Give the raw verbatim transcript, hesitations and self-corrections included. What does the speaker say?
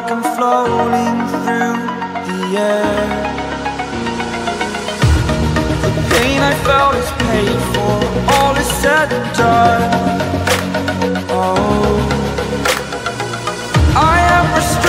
like I'm floating through the air. The pain I felt is paid for, all is said and done. Oh, I am restrained.